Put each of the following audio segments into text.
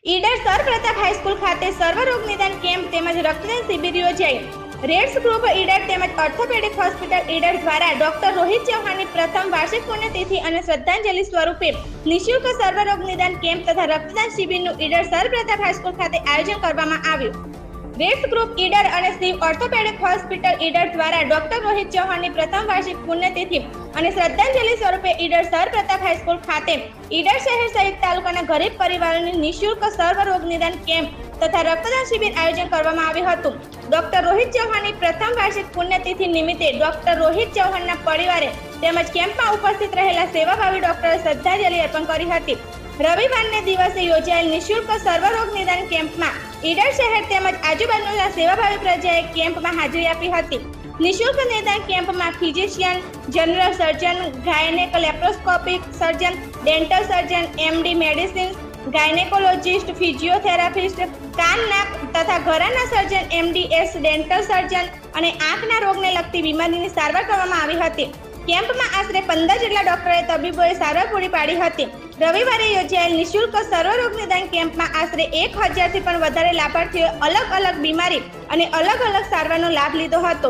Idar sir Pratap high school ખાતે સર્વરોગ નિદાન camp તેમજ રક્તદાન શિબિર યોજાઈ। રેડ્સ ગ્રુપ ઈડર તેમજ ઓર્થોપેડિક હોસ્પિટલ ઈડર દ્વારા ડોક્ટર રોહિત ચૌહાણની પ્રથમ વાર્ષિક પુણ્યતિથિ અને શ્રદ્ધાંજલિ સ્વરૂપે નિઃશુલ્ક સર્વરોગ નિદાન કેમ્પ તથા રક્તદાન શિબિરનું ઈડર સર પ્રતાપ હાઈસ્કૂલ ખાતે આયોજન કરવામાં આવ્યું। રેડ્સ ગ્રુપ ઈડર અને શિવ ઓર્થોપેડિક હોસ્પિટલ ઈડર દ્વારા ડોક્ટર રોહિત ચૌહાણની પ્રથમ વાર્ષિક પુણ્યતિથિ અને શ્રદ્ધાંજલિ સ્વરૂપે ઈડર સર પ્રતાપ હાઈસ્કૂલ ખાતે ઈડર શહેર સહિત તાલુકાના ગરીબ પરિવારોની નિઃશુલ્ક સર્વરોગ નિદાન કેમ્પ તથા રક્તદાન શિબિર આયોજન કરવામાં આવ્યું હતું। ડોક્ટર રોહિત ચૌહાણની પ્રથમ વાર્ષિક પુણ્યતિથિ નિમિત્તે ડોક્ટર રોહિત ચૌહાણના પરિવારે તેમજ કેમ્પમાં ઉપસ્થિત રહેલા સેવાભાવી ડોક્ટરે શ્રદ્ધાંજલિ અર્પણ કરી હતી। રવિવારને દિવસે યોજાયેલ નિઃશુલ્ક સર્વરોગ નિદાન કેમ્પમાં ઈડર શહેર તેમજ આજુબાજુના સેવાભાવી પ્રજાએ કેમ્પમાં હાજરી આપી હતી। નિઃશુલ્ક નિદાન કેમ્પમાં physician, general surgeon, gynaec laparoscopic surgeon, dental surgeon, MD medicine, gynaecologist, physiotherapist, કાન નાક તથા ઘરેણા સર્જન, એમડીએસ, ડેન્ટલ સર્જન અને આંખના રોગને લગતી બીમારીની સારવાર કરવામાં આવી હતી। કેમ્પમાં આશરે 15 જેટલા ડોક્ટરોએ તબીબોએ સારવાર પૂરી પાડી હતી। રવિવારે યોજાયેલ નિઃશુલ્ક સર્વરોગ નિદાન કેમ્પમાં આશરે 1000થી પણ વધારે લાભાર્થીઓએ અલગ અલગ બીમારી અને અલગ અલગ સારવારનો લાભ લીધો હતો।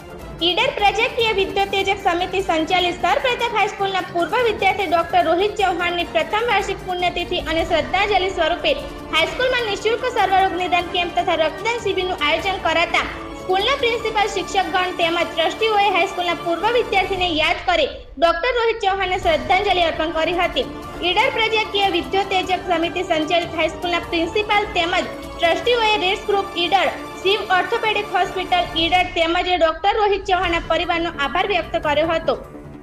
ઈડર પ્રજાકીય વિદ્યોતેજક સમિતિ સંચાલિત સર પ્રતાપ હાઈસ્કૂલના પૂર્વ વિદ્યાર્થી ડોક્ટર રોહિત ચૌહાણની પ્રથમ વાર્ષિક પુણ્યતિથિ અને શ્રદ્ધાંજલિ સ્વરૂપે હાઈસ્કૂલમાં નિઃશુલ્ક સર્વરોગ નિદાન કેમ્પ તથા રક્તદાન શિબિરનું આયોજન કરાતા સ્કૂલના પ્રિન્સિપાલ, શિક્ષકગણ તેમજ ટ્રસ્ટીઓએ હાઈસ્કૂલના પૂર્વ વિદ્યાર્થીને યાદ કરી ડોક્ટર રોહિત ચૌહાણને શ્રદ્ધાંજલિ અર્પણ કરી હતી। ઈડર પ્રજાકીય વિદ્યોતેજક સમિતિ સંચાલિત હાઈસ્કૂલના પ્રિન્સિપાલ તેમજ ટ્રસ્ટીઓએ Reds group Idar, Shiv orthopaedic hospital Idar તેમજ ડોક્ટર રોહિત ચૌહાણના પરિવારનો આભાર વ્યક્ત કર્યો હતો।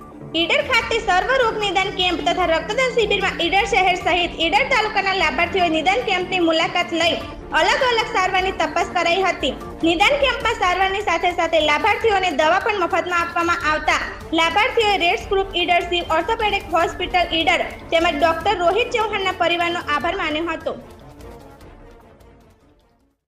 ઈડર ખાતે સર્વરોગ નિદાન કેમ્પ તથા રક્તદાન શિબિરમાં ઈડર શહેર સહિત ઈડર તાલુકાના લાભાર્થીઓએ નિદાન કેમ્પની મુલાકાત લઈ અલગ અલગ સારવારની તપાસ કરાઈ હતી। નિદાન કેમ્પમાં સારવારની સાથે સાથે લાભાર્થીઓને દવા પણ મફતમાં આપવામાં આવતા લાભાર્થીઓએ Reds group Idar, Shiv orthopaedic hospital Idar તેમજ ડોક્ટર રોહિત ચૌહાણના પરિવારનો આભાર માન્યો હતો।